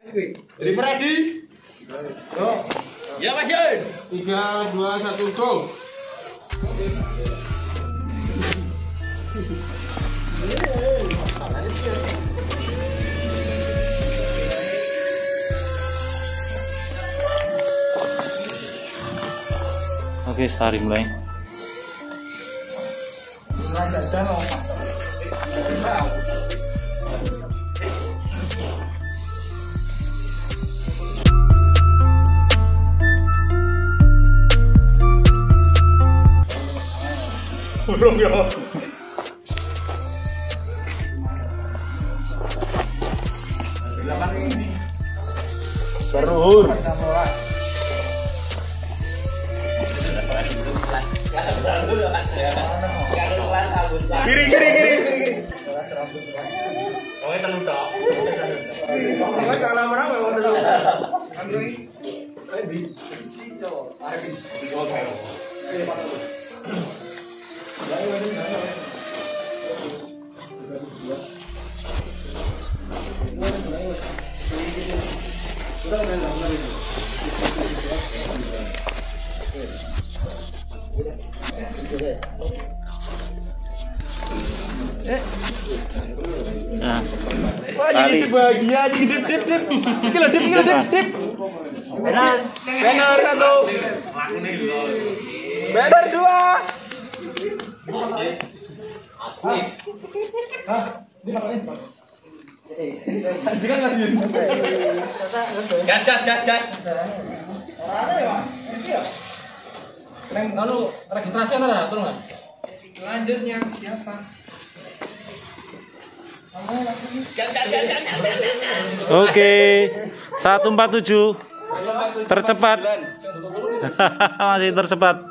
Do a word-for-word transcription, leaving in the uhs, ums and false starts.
Jadi Freddy. Ya Mas Yun. Tiga, dua, satu, go. Oke, starting mulai. Belum ya. Seruhur. Kiri kiri kiri. Oh, itu lu tok. Oh, kalah merah kok udah. Ambil ini. Eh, di. Situ. Ari. Oke. Nah, wah, jadi bahagia, jadi dip dip dip. Iki lho dip, iki lho dip dip. Benar, benar satu. Benar dua. Asik. Hah? Di mana ini? Jangan lagi. Gas gas gas gas. Ada ya? Iya. Neng lalu registrasi ada turun Mas? Lanjutnya siapa? oke, seratus empat puluh tujuh tercepat. Masih tercepat.